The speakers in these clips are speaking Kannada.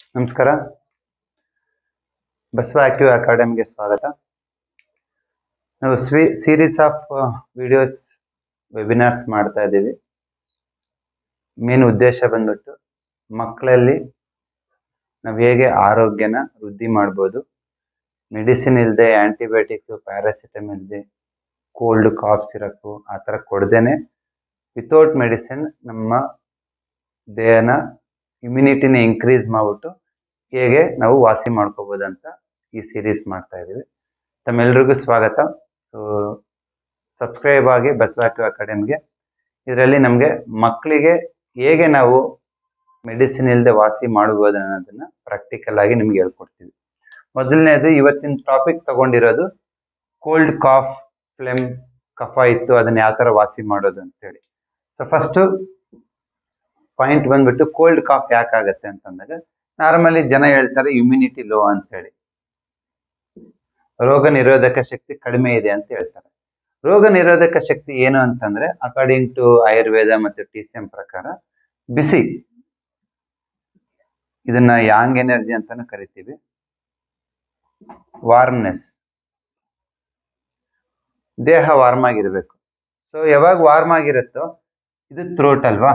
ನಮಸ್ಕಾರ. ಬಸವ ಆಕ್ಟಿವ್ ಅಕಾಡೆಮಿಗೆ ಸ್ವಾಗತ. ನಾವು ಸೀರೀಸ್ ಆಫ್ ವಿಡಿಯೋಸ್ ವೆಬಿನಾರ್ಸ್ ಮಾಡ್ತಾ ಇದ್ದೀವಿ. ಮೇನ್ ಉದ್ದೇಶ ಬಂದ್ಬಿಟ್ಟು ಮಕ್ಕಳಲ್ಲಿ ನಾವು ಹೇಗೆ ಆರೋಗ್ಯನ ವೃದ್ಧಿ ಮಾಡ್ಬೋದು, ಮೆಡಿಸಿನ್ ಇಲ್ಲದೆ, ಆಂಟಿಬಯೋಟಿಕ್ಸು, ಪ್ಯಾರಾಸಿಟಮ್ ಇಲ್ಲದೆ, ಕೋಲ್ಡ್ ಕಾಫ್ ಸಿರಪ್ಪು ಆ ಥರ ಕೊಡ್ದೇನೆ ವಿತೌಟ್ ಮೆಡಿಸಿನ್ ನಮ್ಮ ದೇಹನ ಇಮ್ಯುನಿಟಿನ ಇನ್ಕ್ರೀಸ್ ಮಾಡ್ಬಿಟ್ಟು ಹೇಗೆ ನಾವು ವಾಸಿ ಮಾಡ್ಕೋಬೋದಂತ ಈ ಸೀರೀಸ್ ಮಾಡ್ತಾ ಇದ್ದೀವಿ. ತಮ್ಮೆಲ್ರಿಗೂ ಸ್ವಾಗತ. ಸೊ ಸಬ್ಸ್ಕ್ರೈಬ್ ಆಗಿ ಬಸವ ಆಕ್ಟಿವ್ ಅಕಾಡೆಮಿಗೆ. ಇದರಲ್ಲಿ ನಮಗೆ ಮಕ್ಕಳಿಗೆ ಹೇಗೆ ನಾವು ಮೆಡಿಸಿನ್ ಇಲ್ಲದೆ ವಾಸಿ ಮಾಡ್ಬೋದು ಅನ್ನೋದನ್ನ ಪ್ರಾಕ್ಟಿಕಲ್ ಆಗಿ ನಿಮ್ಗೆ ಹೇಳ್ಕೊಡ್ತೀವಿ. ಮೊದಲನೇದು ಇವತ್ತಿನ ಟಾಪಿಕ್ ತಗೊಂಡಿರೋದು ಕೋಲ್ಡ್ ಕಾಫ್, ಫ್ಲೆಮ್, ಕಫ ಇತ್ತು, ಅದನ್ನ ಯಾವ ಥರ ವಾಸಿ ಮಾಡೋದು ಅಂತೇಳಿ. ಸೊ ಫಸ್ಟು ಪಾಯಿಂಟ್ ಬಂದ್ಬಿಟ್ಟು ಕೋಲ್ಡ್ ಕಾಫ್ ಯಾಕಾಗತ್ತೆ ಅಂತಂದಾಗ ನಾರ್ಮಲಿ ಜನ ಹೇಳ್ತಾರೆ ಇಮ್ಯುನಿಟಿ ಲೋ ಅಂತೇಳಿ, ರೋಗ ನಿರೋಧಕ ಶಕ್ತಿ ಕಡಿಮೆ ಇದೆ ಅಂತ ಹೇಳ್ತಾರೆ. ರೋಗ ನಿರೋಧಕ ಶಕ್ತಿ ಏನು ಅಂತಂದ್ರೆ ಅಕಾರ್ಡಿಂಗ್ ಟು ಆಯುರ್ವೇದ ಮತ್ತು TCM ಪ್ರಕಾರ ಬಿಸಿ, ಇದನ್ನ ಯಾಂಗ್ ಎನರ್ಜಿ ಅಂತಾನು ಕರಿತೀವಿ. ವಾರ್ಮ್ನೆಸ್, ದೇಹ ವಾರ್ಮ್ ಆಗಿರ್ಬೇಕು. ಸೊ ಯಾವಾಗ ವಾರ್ಮ್ ಆಗಿರುತ್ತೋ ಇದು ಥ್ರೋಟ್ ಅಲ್ವಾ,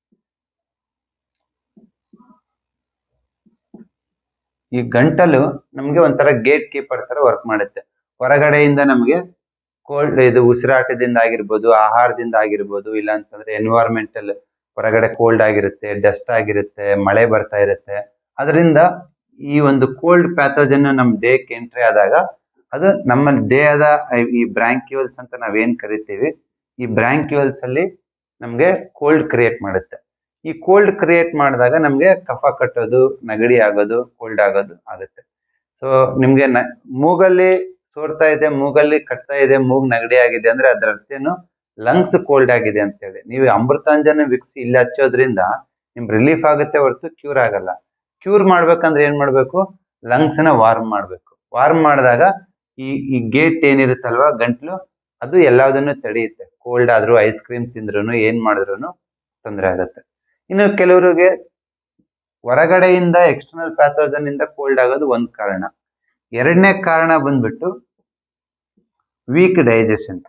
ಈ ಗಂಟಲು ನಮ್ಗೆ ಒಂಥರ ಗೇಟ್ ಕೀಪರ್ ತರ ವರ್ಕ್ ಮಾಡುತ್ತೆ. ಹೊರಗಡೆಯಿಂದ ನಮ್ಗೆ ಕೋಲ್ಡ್, ಇದು ಉಸಿರಾಟದಿಂದ ಆಗಿರ್ಬೋದು, ಆಹಾರದಿಂದ ಆಗಿರ್ಬೋದು, ಇಲ್ಲ ಅಂತಂದ್ರೆ ಎನ್ವೈರ್ಮೆಂಟಲ್ ಹೊರಗಡೆ ಕೋಲ್ಡ್ ಆಗಿರುತ್ತೆ, ಡಸ್ಟ್ ಆಗಿರುತ್ತೆ, ಮಳೆ ಬರ್ತಾ ಇರುತ್ತೆ. ಅದರಿಂದ ಈ ಒಂದು ಕೋಲ್ಡ್ ಪ್ಯಾಥೋಜನ್ ನಮ್ಮ ದೇಹಕ್ಕೆ ಎಂಟ್ರಿ ಆದಾಗ ಅದು ನಮ್ಮ ದೇಹದ ಈ ಬ್ರಾಂಕ್ಯೂಲ್ಸ್ ಅಂತ ನಾವೇನ್ ಕರಿತೀವಿ, ಈ ಬ್ರಾಂಕ್ಯೂಲ್ಸ್ ಅಲ್ಲಿ ನಮ್ಗೆ ಕೋಲ್ಡ್ ಕ್ರಿಯೇಟ್ ಮಾಡುತ್ತೆ. ಈ ಕೋಲ್ಡ್ ಕ್ರಿಯೇಟ್ ಮಾಡಿದಾಗ ನಮ್ಗೆ ಕಫ ಕಟ್ಟೋದು, ನೆಗಡಿ ಆಗೋದು, ಕೋಲ್ಡ್ ಆಗೋದು ಆಗುತ್ತೆ. ಸೊ ನಿಮ್ಗೆ ಮೂಗಲ್ಲಿ ಸೋರ್ತಾ ಇದೆ, ಮೂಗಲ್ಲಿ ಕಟ್ತಾ ಇದೆ, ಮೂಗ್ ನೆಗಡಿ ಆಗಿದೆ ಅಂದ್ರೆ ಅದ್ರ ಅರ್ಥೇನು ಲಂಗ್ಸ್ ಕೋಲ್ಡ್ ಆಗಿದೆ ಅಂತೇಳಿ. ನೀವು ಅಮೃತಾಂಜನ ವಿಕ್ಸ್ ಇಲ್ಲಿ ಹಚ್ಚೋದ್ರಿಂದ ನಿಮ್ ರಿಲೀಫ್ ಆಗುತ್ತೆ ಹೊರತು ಕ್ಯೂರ್ ಆಗಲ್ಲ. ಕ್ಯೂರ್ ಮಾಡ್ಬೇಕಂದ್ರೆ ಏನ್ ಮಾಡ್ಬೇಕು, ಲಂಗ್ಸ್ ನ ವಾರ್ಮ್ ಮಾಡ್ಬೇಕು. ವಾರ್ಮ್ ಮಾಡಿದಾಗ ಈ ಗೇಟ್ ಏನಿರುತ್ತಲ್ವಾ ಗಂಟ್ಲು, ಅದು ಎಲ್ಲದನ್ನು ತಡೆಯುತ್ತೆ. ಕೋಲ್ಡ್ ಆದ್ರೂ, ಐಸ್ ಕ್ರೀಮ್ ತಿಂದ್ರು, ಏನ್ ಮಾಡಿದ್ರು ತೊಂದರೆ ಆಗುತ್ತೆ. ಇನ್ನು ಕೆಲವರಿಗೆ ಹೊರಗಡೆಯಿಂದ ಎಕ್ಸ್ಟರ್ನಲ್ ಪ್ಯಾಥೋಜನ್ ಇಂದ ಕೋಲ್ಡ್ ಆಗೋದು ಒಂದ್ ಕಾರಣ. ಎರಡನೇ ಕಾರಣ ಬಂದ್ಬಿಟ್ಟು ವೀಕ್ ಡೈಜೆಷನ್.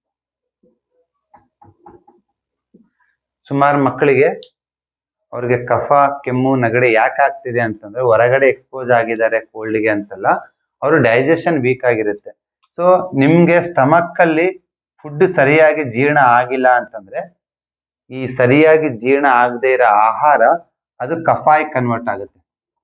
ಸುಮಾರು ಮಕ್ಕಳಿಗೆ ಅವ್ರಿಗೆ ಕಫ, ಕೆಮ್ಮು, ನೆಗಡಿ ಯಾಕೆ ಆಗ್ತಿದೆ ಅಂತಂದ್ರೆ ಹೊರಗಡೆ ಎಕ್ಸ್ಪೋಸ್ ಆಗಿದ್ದಾರೆ ಕೋಲ್ಡ್ಗೆ ಅಂತಲ್ಲ, ಅವರು ಡೈಜೆಷನ್ ವೀಕ್ ಆಗಿರುತ್ತೆ. ಸೊ ನಿಮ್ಗೆ ಸ್ಟಮಕ್ ಅಲ್ಲಿ ಫುಡ್ ಸರಿಯಾಗಿ ಜೀರ್ಣ ಆಗಿಲ್ಲ ಅಂತಂದ್ರೆ, ಈ ಸರಿಯಾಗಿ ಜೀರ್ಣ ಆಗದೆ ಇರೋ ಆಹಾರ ಅದು ಕಫಾಗಿ ಕನ್ವರ್ಟ್ ಆಗುತ್ತೆ.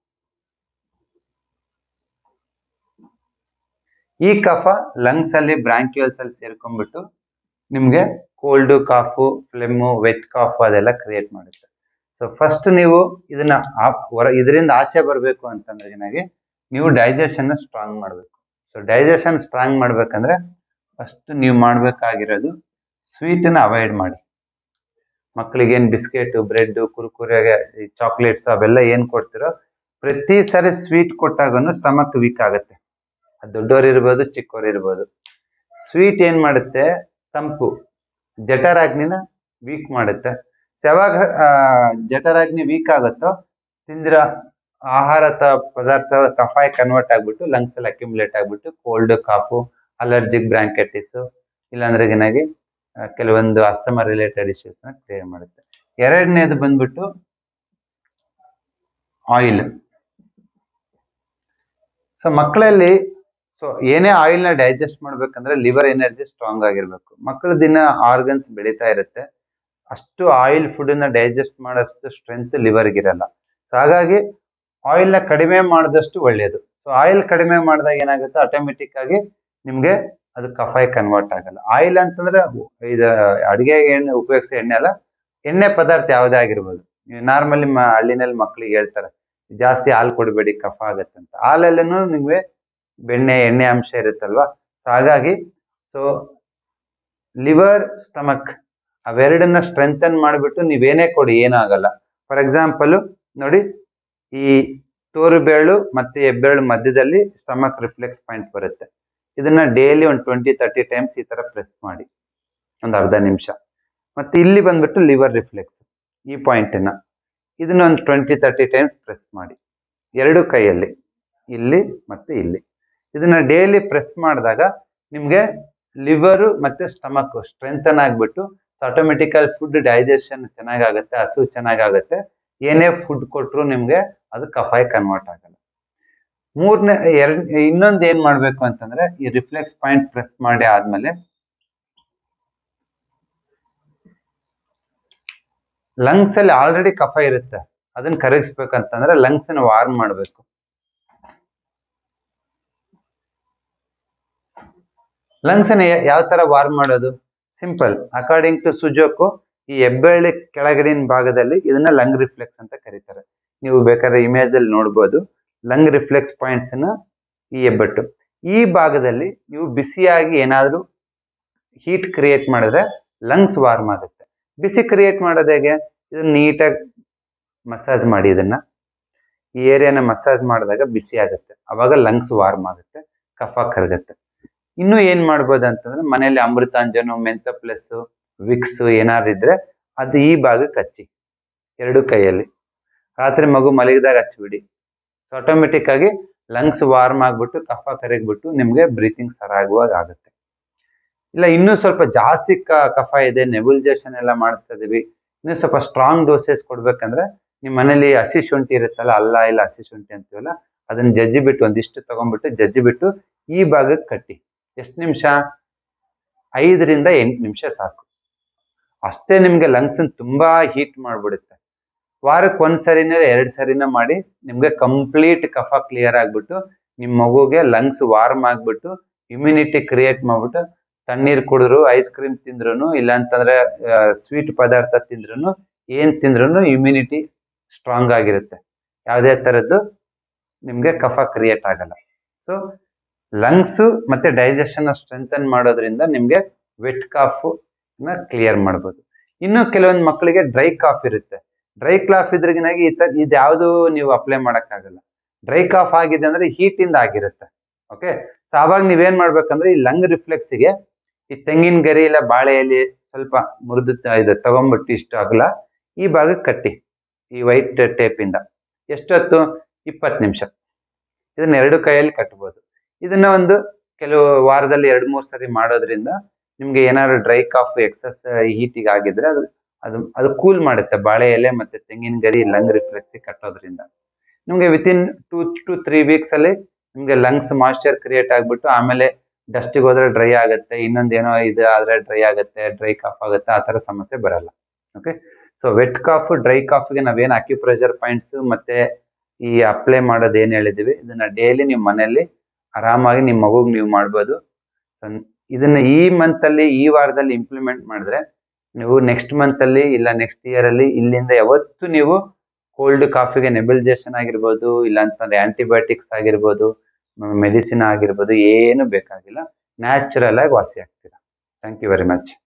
ಈ ಕಫ ಲಂಗ್ಸ್ ಅಲ್ಲಿ, ಬ್ರಾಂಕ್ಯೂಲ್ಸ್ ಅಲ್ಲಿ ಸೇರ್ಕೊಂಡ್ಬಿಟ್ಟು ನಿಮ್ಗೆ ಕೋಲ್ಡ್ ಕಾಫು, ಫ್ಲೆಮ್ಮು, ವೆಟ್ ಕಾಫು ಅದೆಲ್ಲ ಕ್ರಿಯೇಟ್ ಮಾಡುತ್ತೆ. ಸೊ ಫಸ್ಟ್ ನೀವು ಇದನ್ನ ಇದರಿಂದ ಆಚೆ ಬರಬೇಕು ಅಂತಂದ್ರೆ ಏನಾಗಿ ನೀವು ಡೈಜೆಷನ್ ಸ್ಟ್ರಾಂಗ್ ಮಾಡಬೇಕು. ಸೊ ಡೈಜೆಷನ್ ಸ್ಟ್ರಾಂಗ್ ಮಾಡ್ಬೇಕಂದ್ರೆ ಫಸ್ಟ್ ನೀವು ಮಾಡ್ಬೇಕಾಗಿರೋದು ಸ್ವೀಟನ್ನ ಅವಾಯ್ಡ್ ಮಾಡಿ. ಮಕ್ಕಳಿಗೆ ಏನ್ ಬಿಸ್ಕೆಟ್, ಬ್ರೆಡ್, ಕುರ್ಕುರೆ, ಚಾಕ್ಲೇಟ್ಸ್ ಅವೆಲ್ಲ ಏನ್ ಕೊಡ್ತಿರೋ ಪ್ರತಿ ಸರಿ ಸ್ವೀಟ್ ಕೊಟ್ಟಾಗನು ಸ್ಟಮಕ್ ವೀಕ್ ಆಗುತ್ತೆ. ಅದು ದೊಡ್ಡವ್ರು ಇರ್ಬೋದು, ಚಿಕ್ಕವ್ರು ಇರ್ಬೋದು. ಸ್ವೀಟ್ ಏನ್ ಮಾಡುತ್ತೆ, ತಂಪು ಜಠರಾಗ್ನಿನ ವೀಕ್ ಮಾಡುತ್ತೆ. ಯಾವಾಗ ಜಠರಾಗ್ನಿ ವೀಕ್ ಆಗುತ್ತೋ ತಿಂದಿರೋ ಆಹಾರ ಪದಾರ್ಥ ಕಫಾಯಿ ಕನ್ವರ್ಟ್ ಆಗ್ಬಿಟ್ಟು ಲಂಗ್ಸ್ ಅಲ್ಲಿ ಅಕ್ಯುಮುಲೇಟ್ ಆಗ್ಬಿಟ್ಟು ಕೋಲ್ಡ್, ಕಾಫು, ಅಲರ್ಜಿಕ್ ಬ್ರಾಂಕೈಟಿಸ್, ಇಲ್ಲಾಂದ್ರೆ ಏನಾಗಿ ಕೆಲವೊಂದು ಅಸ್ತಮಾ ರಿಲೇಟೆಡ್ ಇಶ್ಯೂಸ್ ನ ಕ್ರಿಯೇಟ್ ಮಾಡುತ್ತೆ. ಎರಡನೇದು ಬಂದ್ಬಿಟ್ಟು ಆಯಿಲ್. ಸೊ ಮಕ್ಕಳಲ್ಲಿ ಏನೇ ಆಯಿಲ್ ನ ಡೈಜೆಸ್ಟ್ ಮಾಡ್ಬೇಕಂದ್ರೆ ಲಿವರ್ ಎನರ್ಜಿ ಸ್ಟ್ರಾಂಗ್ ಆಗಿರ್ಬೇಕು. ಮಕ್ಕಳ ದಿನ ಆರ್ಗನ್ಸ್ ಬೆಳೀತಾ ಇರುತ್ತೆ, ಅಷ್ಟು ಆಯಿಲ್ ಫುಡ್ ನ ಡೈಜೆಸ್ಟ್ ಮಾಡೋಷ್ಟು ಸ್ಟ್ರೆಂತ್ ಲಿವರ್ಗೆ ಇರಲ್ಲ. ಸೊ ಹಾಗಾಗಿ ಆಯಿಲ್ ನ ಕಡಿಮೆ ಮಾಡಿದಷ್ಟು ಒಳ್ಳೆಯದು. ಸೊ ಆಯಿಲ್ ಕಡಿಮೆ ಮಾಡಿದಾಗ ಏನಾಗುತ್ತೆ, ಆಟೋಮೆಟಿಕ್ ಆಗಿ ನಿಮ್ಗೆ ಅದು ಕಫಾಯಿ ಕನ್ವರ್ಟ್ ಆಗಲ್ಲ. ಆಯಿಲ್ ಅಂತಂದ್ರೆ ಇದು ಅಡಿಗೆಗೆ ಎಣ್ಣೆ ಉಪಯೋಗಿಸೋ ಎಣ್ಣೆ ಅಲ್ಲ, ಎಣ್ಣೆ ಪದಾರ್ಥ ಯಾವುದೇ ಆಗಿರ್ಬೋದು. ನಾರ್ಮಲಿ ಹಳ್ಳಿನಲ್ಲಿ ಮಕ್ಳಿಗೆ ಹೇಳ್ತಾರೆ ಜಾಸ್ತಿ ಹಾಲು ಕೊಡಬೇಡಿ ಕಫ ಆಗತ್ತೆ ಅಂತ. ಹಾಲಲ್ಲೂ ನಿಮ್ಗೆ ಬೆಣ್ಣೆ, ಎಣ್ಣೆ ಅಂಶ ಇರುತ್ತಲ್ವಾ. ಸೊ ಹಾಗಾಗಿ ಲಿವರ್, ಸ್ಟಮಕ್ ಅವೆರಡನ್ನ ಸ್ಟ್ರೆಂಥನ್ ಮಾಡಿಬಿಟ್ಟು ನೀವೇನೇ ಕೊಡಿ ಏನಾಗಲ್ಲ. ಫಾರ್ ಎಕ್ಸಾಂಪಲ್ ನೋಡಿ, ಈ ತೋರು ಬೆರಳು ಮತ್ತೆ ಹೆಬ್ಬೆರಳು ಮಧ್ಯದಲ್ಲಿ ಸ್ಟಮಕ್ ರಿಫ್ಲೆಕ್ಸ್ ಪಾಯಿಂಟ್ ಬರುತ್ತೆ. ಇದನ್ನ ಡೈಲಿ ಒಂದು 20-30 ಟೈಮ್ಸ್ ಈ ತರ ಪ್ರೆಸ್ ಮಾಡಿ, ಒಂದು ಅರ್ಧ ನಿಮಿಷ. ಮತ್ತೆ ಇಲ್ಲಿ ಬಂದ್ಬಿಟ್ಟು ಲಿವರ್ ರಿಫ್ಲೆಕ್ಸ್, ಈ ಪಾಯಿಂಟ್ ಇದನ್ನ ಒಂದು 20-30 ಟೈಮ್ಸ್ ಪ್ರೆಸ್ ಮಾಡಿ. ಎರಡು ಕೈಯಲ್ಲಿ, ಇಲ್ಲಿ ಮತ್ತೆ ಇಲ್ಲಿ. ಇದನ್ನ ಡೈಲಿ ಪ್ರೆಸ್ ಮಾಡಿದಾಗ ನಿಮ್ಗೆ ಲಿವರು ಮತ್ತೆ ಸ್ಟಮಕ್ ಸ್ಟ್ರೆಂಥನ್ ಆಗ್ಬಿಟ್ಟು ಆಟೋಮೆಟಿಕಲ್ ಫುಡ್ ಡೈಜೆಷನ್ ಚೆನ್ನಾಗಾಗುತ್ತೆ, ಹಸು ಚೆನ್ನಾಗಾಗುತ್ತೆ. ಏನೇ ಫುಡ್ ಕೊಟ್ರು ನಿಮ್ಗೆ ಅದು ಕಫಾಯಿ ಕನ್ವರ್ಟ್ ಆಗಲ್ಲ. ಇನ್ನೊಂದು ಏನ್ ಮಾಡ್ಬೇಕು ಅಂತಂದ್ರೆ, ಈ ರಿಫ್ಲೆಕ್ಸ್ ಪಾಯಿಂಟ್ ಪ್ರೆಸ್ ಮಾಡಿ ಆದ್ಮೇಲೆ ಲಂಗ್ಸ್ ಅಲ್ಲಿ ಆಲ್ರೆಡಿ ಕಫ ಇರುತ್ತೆ, ಅದನ್ನ ಕರಗಿಸ್ಬೇಕಂತಂದ್ರೆ ಲಂಗ್ಸ್ ನ ವಾರ್ಮ್ ಮಾಡ್ಬೇಕು. ಲಂಗ್ಸ್ ನ ಯಾವ ತರ ವಾರ್ಮ್ ಮಾಡೋದು? ಸಿಂಪಲ್. ಅಕಾರ್ಡಿಂಗ್ ಟು ಸುಜೋಕು ಈ ಹೆಬ್ಬೆರಳಿ ಕೆಳಗಡಿನ ಭಾಗದಲ್ಲಿ ಇದನ್ನ ಲಂಗ್ ರಿಫ್ಲೆಕ್ಸ್ ಅಂತ ಕರೀತಾರೆ. ನೀವು ಬೇಕಾದ್ರೆ ಇಮೇಜ್ ಅಲ್ಲಿ ನೋಡ್ಬೋದು. ಲಂಗ್ ರಿಫ್ಲೆಕ್ಸ್ ಪಾಯಿಂಟ್ಸ್ ನ ಈ ಹೆಬ್ಬೆಟ್ಟು ಈ ಭಾಗದಲ್ಲಿ ನೀವು ಬಿಸಿಯಾಗಿ ಏನಾದ್ರೂ ಹೀಟ್ ಕ್ರಿಯೇಟ್ ಮಾಡಿದ್ರೆ ಲಂಗ್ಸ್ ವಾರ್ಮ್ ಆಗುತ್ತೆ. ಬಿಸಿ ಕ್ರಿಯೇಟ್ ಮಾಡೋದು ಹೇಗೆ? ಇದನ್ನ ನೀಟಾಗಿ ಮಸಾಜ್ ಮಾಡಿ, ಇದನ್ನ ಈ ಏರಿಯಾನ ಮಸಾಜ್ ಮಾಡಿದಾಗ ಬಿಸಿ ಆಗುತ್ತೆ, ಅವಾಗ ಲಂಗ್ಸ್ ವಾರ್ಮ್ ಆಗುತ್ತೆ, ಕಫ ಕರಗುತ್ತೆ. ಇನ್ನು ಏನ್ ಮಾಡ್ಬೋದು ಅಂತಂದ್ರೆ, ಮನೆಯಲ್ಲಿ ಅಮೃತಾಂಜನು, ಮೆಂಥ ಪ್ಲಸ್, ವಿಕ್ಸ್ ಏನಾದ್ರು ಇದ್ರೆ ಅದು ಈ ಭಾಗಕ್ಕೆ ಹಚ್ಚಿ, ಎರಡು ಕೈಯಲ್ಲಿ. ರಾತ್ರಿ ಮಗು ಮಲಗಿದಾಗ ಹಚ್ಬಿಡಿ. ಸೊ ಆಟೋಮೆಟಿಕ್ ಆಗಿ ಲಂಗ್ಸ್ ವಾರ್ಮ್ ಆಗ್ಬಿಟ್ಟು ಕಫ ಕರಗ್ಬಿಟ್ಟು ನಿಮ್ಗೆ ಬ್ರೀತಿಂಗ್ ಸರಾಗುವಾಗ ಆಗುತ್ತೆ. ಇಲ್ಲ ಇನ್ನೂ ಸ್ವಲ್ಪ ಜಾಸ್ತಿ ಕಫ ಇದೆ, ನೆಬುಲೈಸೇಷನ್ ಎಲ್ಲ ಮಾಡಿಸ್ತಾ ಇದೀವಿ, ಇನ್ನೂ ಸ್ವಲ್ಪ ಸ್ಟ್ರಾಂಗ್ ಡೋಸೇಜ್ ಕೊಡ್ಬೇಕಂದ್ರೆ ನಿಮ್ಮ ಮನೇಲಿ ಹಸಿ ಶುಂಠಿ ಇರುತ್ತಲ್ಲ, ಅಲ್ಲ ಇಲ್ಲ ಹಸಿ ಶುಂಠಿ ಅಂತೀವಲ್ಲ, ಅದನ್ನ ಜಜ್ಜಿ ಬಿಟ್ಟು ಒಂದಿಷ್ಟು ತಗೊಂಡ್ಬಿಟ್ಟು ಜಜ್ಜಿ ಬಿಟ್ಟು ಈ ಭಾಗಕ್ಕೆ ಕಟ್ಟಿ. ಎಷ್ಟು ನಿಮಿಷ? 5 ರಿಂದ 8 ನಿಮಿಷ ಸಾಕು. ಅಷ್ಟೇ ನಿಮ್ಗೆ ಲಂಗ್ಸ್ ತುಂಬಾ ಹೀಟ್ ಮಾಡ್ಬಿಡುತ್ತೆ. ವಾರಕ್ಕೆ 1 ಸರಿನ 2 ಸರಿನ ಮಾಡಿ ನಿಮ್ಗೆ ಕಂಪ್ಲೀಟ್ ಕಫ ಕ್ಲಿಯರ್ ಆಗ್ಬಿಟ್ಟು ನಿಮ್ ಮಗುಗೆ ಲಂಗ್ಸ್ ವಾರ್ಮ್ ಆಗ್ಬಿಟ್ಟು ಇಮ್ಯುನಿಟಿ ಕ್ರಿಯೇಟ್ ಮಾಡ್ಬಿಟ್ಟು ತಣ್ಣೀರ್ ಕುಡಿದ್ರು, ಐಸ್ ಕ್ರೀಮ್ ತಿಂದ್ರು, ಇಲ್ಲ ಅಂತಂದ್ರೆ ಸ್ವೀಟ್ ಪದಾರ್ಥ ತಿಂದ್ರು, ಏನ್ ತಿಂದ್ರು ಇಮ್ಯುನಿಟಿ ಸ್ಟ್ರಾಂಗ್ ಆಗಿರುತ್ತೆ. ಯಾವುದೇ ತರದ್ದು ನಿಮ್ಗೆ ಕಫ ಕ್ರಿಯೇಟ್ ಆಗಲ್ಲ. ಸೊ ಲಂಗ್ಸ್ ಮತ್ತೆ ಡೈಜೆಷನ್ ಸ್ಟ್ರೆಂಥನ್ ಮಾಡೋದ್ರಿಂದ ನಿಮ್ಗೆ ವೆಟ್ ಕಾಫ್ ನ ಕ್ಲಿಯರ್ ಮಾಡ್ಬೋದು. ಇನ್ನು ಕೆಲವೊಂದು ಮಕ್ಕಳಿಗೆ ಡ್ರೈ ಕಾಫ್ ಇರುತ್ತೆ. ಡ್ರೈ ಕಾಫ್ ಇದ್ರಿಗಿನಾಗಿ ಇದ್ಯಾವುದು ನೀವು ಅಪ್ಲೈ ಮಾಡಕ್ಕಾಗಲ್ಲ. ಡ್ರೈ ಕಾಫ್ ಆಗಿದೆ ಅಂದ್ರೆ ಹೀಟ್ ಇಂದ ಆಗಿರುತ್ತೆ. ಓಕೆ, ಸೊ ಅವಾಗ ನೀವೇನ್ ಮಾಡ್ಬೇಕಂದ್ರೆ ಈ ಲಂಗ್ ರಿಫ್ಲೆಕ್ಸ್ ಗೆ ಈ ತೆಂಗಿನ ಗರಿ ಇಲ್ಲ ಬಾಳೆ ಎಲೆ ಸ್ವಲ್ಪ ಮುರಿದು ಇದು ತಗೊಂಡ್ಬಿಟ್ಟು ಇಷ್ಟು ಅಗಲ ಈ ಭಾಗಕ್ಕೆ ಕಟ್ಟಿ ಈ ವೈಟ್ ಟೇಪ್ ಇಂದ. ಎಷ್ಟೊತ್ತು? 20 ನಿಮಿಷ. ಇದನ್ನ ಎರಡು ಕೈಯಲ್ಲಿ ಕಟ್ಬೋದು. ಇದನ್ನ ಒಂದು ಕೆಲವು ವಾರದಲ್ಲಿ 2-3 ಸರಿ ಮಾಡೋದ್ರಿಂದ ನಿಮ್ಗೆ ಏನಾದ್ರು ಡ್ರೈ ಕಾಫ್ ಎಕ್ಸಸ್ ಹೀಟಿಗೆ ಆಗಿದ್ರೆ ಅದು ಕೂಲ್ ಮಾಡುತ್ತೆ. ಬಾಳೆ ಎಲೆ ಮತ್ತೆ ತೆಂಗಿನ ಗರಿ ಲಂಗ್ ರಿಫ್ಲೆಕ್ಸ್ ಕಟ್ಟೋದ್ರಿಂದ ನಿಮ್ಗೆ ವಿತಿನ್ 2 to 3 ವೀಕ್ಸ್ ಅಲ್ಲಿ ನಿಮ್ಗೆ ಲಂಗ್ಸ್ ಮಾಯಿಶ್ಚರ್ ಕ್ರಿಯೇಟ್ ಆಗ್ಬಿಟ್ಟು ಆಮೇಲೆ ಡಸ್ಟಿಗೆ ಹೋದ್ರೆ ಡ್ರೈ ಆಗುತ್ತೆ, ಇನ್ನೊಂದೇನೋ ಇದು ಆದ್ರೆ ಡ್ರೈ ಆಗುತ್ತೆ, ಡ್ರೈ ಕಾಫ್ ಆಗುತ್ತೆ, ಆ ತರ ಸಮಸ್ಯೆ ಬರಲ್ಲ. Okay, so wet cough dry ಕಾಫ್ಗೆ ನಾವೇನು ಅಕ್ಯುಪ್ರೆಷರ್ ಪಾಯಿಂಟ್ಸ್ ಮತ್ತೆ ಈ ಅಪ್ಲೈ ಮಾಡೋದು ಏನ್ ಹೇಳಿದೀವಿ, ಇದನ್ನ ಡೈಲಿ ನಿಮ್ಮ ಮನೆಯಲ್ಲಿ ಆರಾಮಾಗಿ ನಿಮ್ಮ ಮಗುಗೆ ನೀವು ಮಾಡ್ಬೋದು. ಇದನ್ನ ಈ ಮಂತ್ ಅಲ್ಲಿ ಈ ವಾರದಲ್ಲಿ ಇಂಪ್ಲಿಮೆಂಟ್ ಮಾಡಿದ್ರೆ ನೀವು ನೆಕ್ಸ್ಟ್ ಮಂತ್ ಅಲ್ಲಿ ಇಲ್ಲ ನೆಕ್ಸ್ಟ್ ಇಯರ್ ಅಲ್ಲಿ ಇಲ್ಲಿಂದ ಯಾವತ್ತು ನೀವು ಕೋಲ್ಡ್ ಕಾಫಿಗೆ ನೆಬುಲೈಸೇಷನ್ ಆಗಿರ್ಬೋದು, ಇಲ್ಲ ಅಂತಂದ್ರೆ ಆಂಟಿಬಯೋಟಿಕ್ಸ್ ಆಗಿರ್ಬೋದು, ಮೆಡಿಸಿನ್ ಆಗಿರ್ಬೋದು, ಏನು ಬೇಕಾಗಿಲ್ಲ, ನ್ಯಾಚುರಲ್ ಆಗಿ ವಾಸಿ ಆಗ್ತೀರಾ. Thank you very much.